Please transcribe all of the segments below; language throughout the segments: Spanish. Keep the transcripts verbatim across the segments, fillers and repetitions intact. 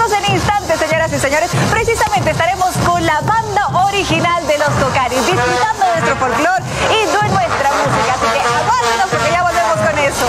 Regresamos en instantes, señoras y señores. Precisamente estaremos con la banda original de los Cocanis, disfrutando de nuestro folclore y de nuestra música. Así que aguántenos porque ya volvemos con eso.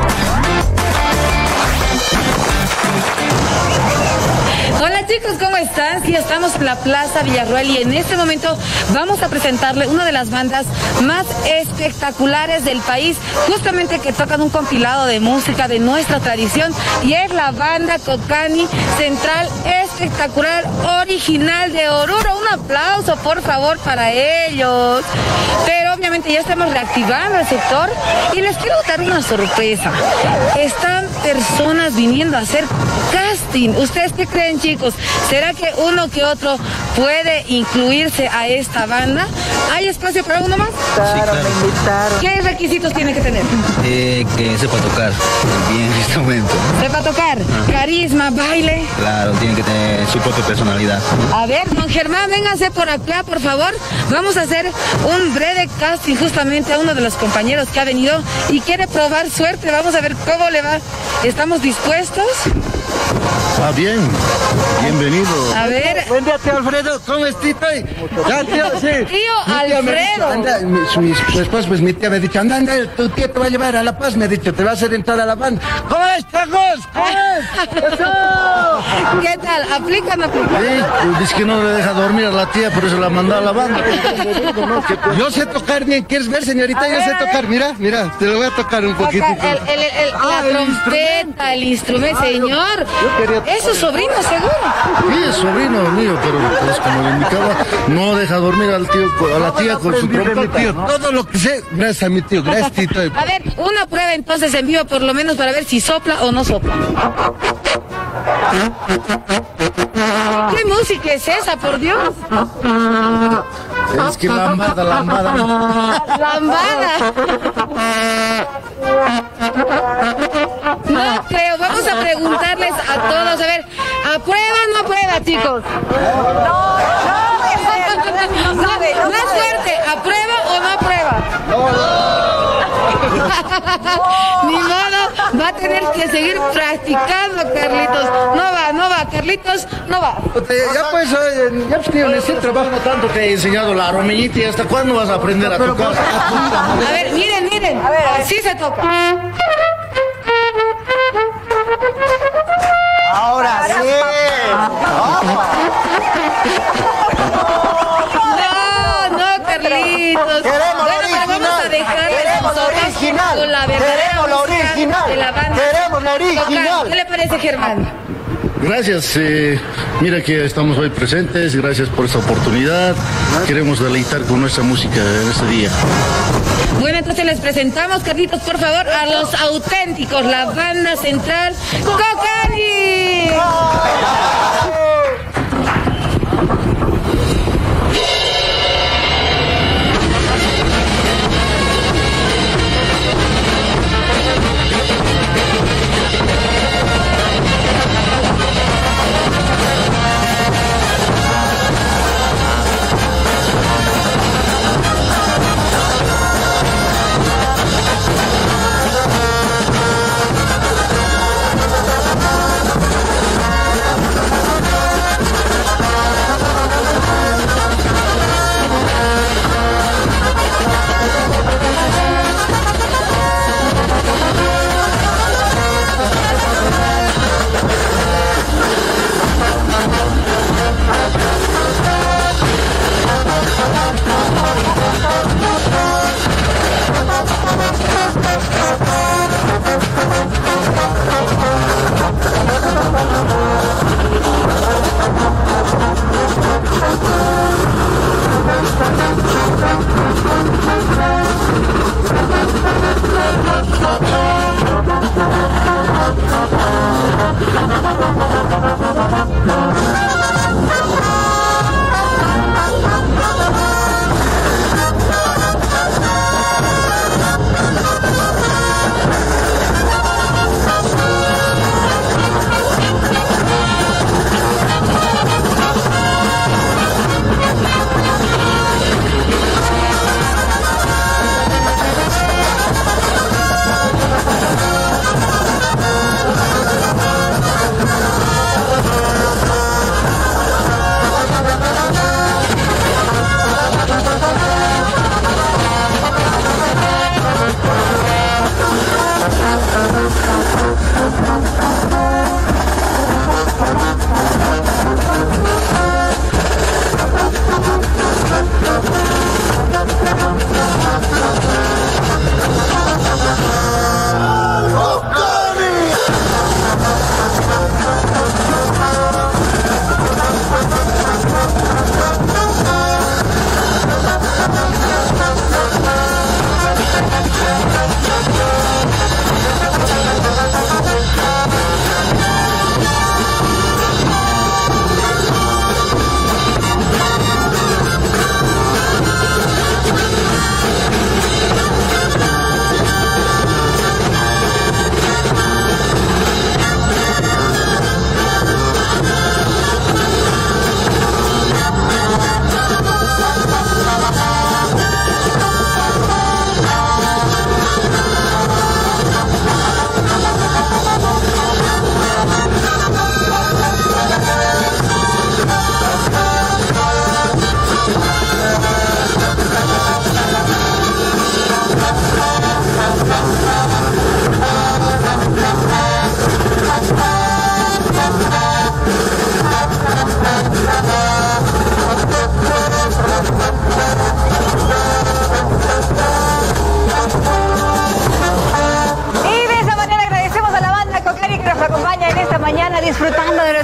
Hola chicos, ¿cómo están? Sí, estamos en la Plaza Villarroel y en este momento vamos a presentarle una de las bandas más espectaculares del país, justamente que tocan un compilado de música de nuestra tradición, y es la banda Cocani Central Espectacular Original de Oruro. Un aplauso, por favor, para ellos. Pero obviamente ya estamos reactivando el sector y les quiero dar una sorpresa. Están personas viniendo a hacer casting. ¿Ustedes qué creen, chicos? ¿Será que uno que otro puede incluirse a esta banda? ¿Hay espacio para uno más? Claro, sí, claro. Me invitaron. ¿Qué requisitos tiene que tener? Eh, que sepa tocar bien el instrumento. ¿Sepa tocar? Ajá. Carisma, baile. Claro, tiene que tener su propia personalidad. A ver, don Germán, véngase por acá, por favor. Vamos a hacer un breve casting justamente a uno de los compañeros que ha venido y quiere probar suerte. Vamos a ver cómo le va. ¿Estamos dispuestos? Ah, bien, bienvenido. A ver. Buen día, tío Alfredo, ¿cómo estás? Ya, tío, sí. Tío Alfredo. Anda, mi, su, mi, su esposo, pues mi tía me ha dicho, anda, anda, tu tío te va a llevar a La Paz, me ha dicho, te va a hacer entrar a la banda. ¿Cómo estás, ¿Cómo es? ¡Eso! ¿Qué tal? ¿Aplican, aplican? Sí, pues, dice que no le deja dormir a la tía, por eso la mandó a la banda. Yo sé tocar bien, ¿quieres ver, señorita? Yo sé tocar, mira, mira, te lo voy a tocar un poquito. El, el, el, ah, la el trompeta, el instrumento, señor. ¿Es su sobrino, seguro? Sí, es sobrino mío, pero pues, como le indicaba, no deja dormir al tío, a la tía con su trompeta. Tío, todo lo que sé, gracias a mi tío, gracias, tito. A ver, una prueba entonces en vivo, por lo menos para ver si sopla o no sopla. ¿Qué música es esa, por Dios? Es que lambada, lambada. Lambada. No creo, vamos a preguntarles a todos, a ver, ¿aprueba o no aprueba, chicos? No, no, no, no sabe, no La sabe. suerte, ¿aprueba o no aprueba? Ni modo, va a tener que seguir practicando, Carlitos. No va, no va, Carlitos, no va. Ya pues, eh, ya pues, tío, en ese trabajo tanto te he enseñado la romillita, ¿y hasta cuándo vas a aprender a tocar? A ver, miren, miren, A ver, a ver. así se toca. Ahora sí. No, no, Carlitos. Queremos Bueno, la pero vamos a original. dejarles Queremos la nosotros original. con la verdadera Queremos la música original. de la banda. Queremos la original. Cocani. ¿Qué le parece, Germán? Gracias, eh, mira que estamos hoy presentes, gracias por esta oportunidad. Queremos deleitar con nuestra música en este día. Bueno, entonces les presentamos, Carlitos, por favor, a los auténticos, la banda central Cocani.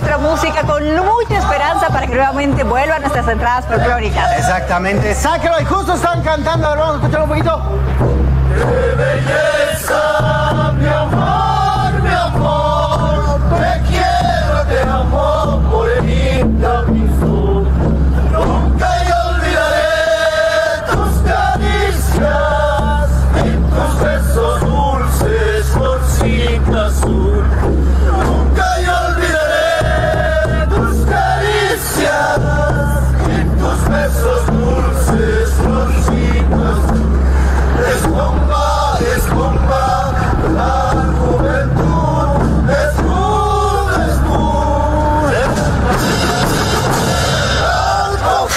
nuestra música con mucha esperanza para que nuevamente vuelvan nuestras entradas folclóricas. Exactamente, sáquelo y justo están cantando, a ver, vamos a escuchar un poquito. ¡Qué belleza, mi amor, mi amor! Te quiero, te amo, morenita, mi sol. Nunca yo olvidaré tus caricias y tus besos dulces, florcita azul. Nunca yo olvidaré tus caricias y tus besos dulces, florcita azul. Es bomba, es bomba, la juventud es mood, es mood, es algo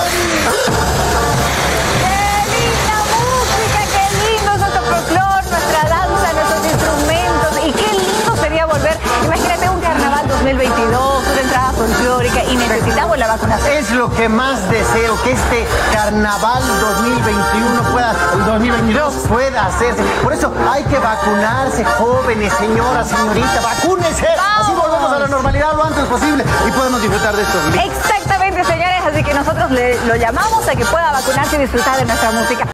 ¡Qué linda música! ¡Qué lindo es nuestro folclor, nuestra danza, nuestros instrumentos! Y qué lindo sería volver. Imagínate un carnaval dos mil veintidós, una entrada folclórica y necesitamos la vacunación. Es lo que más deseo, que este carnaval dos mil veintiuno pueda, dos mil veintidós pueda hacerse. Por eso hay que vacunarse, jóvenes, señoras, señoritas, vacúnense. Así volvemos a la normalidad lo antes posible y podemos disfrutar de estos días. Exactamente, señores, así que nosotros le, lo llamamos a que pueda vacunarse y disfrutar de nuestra música.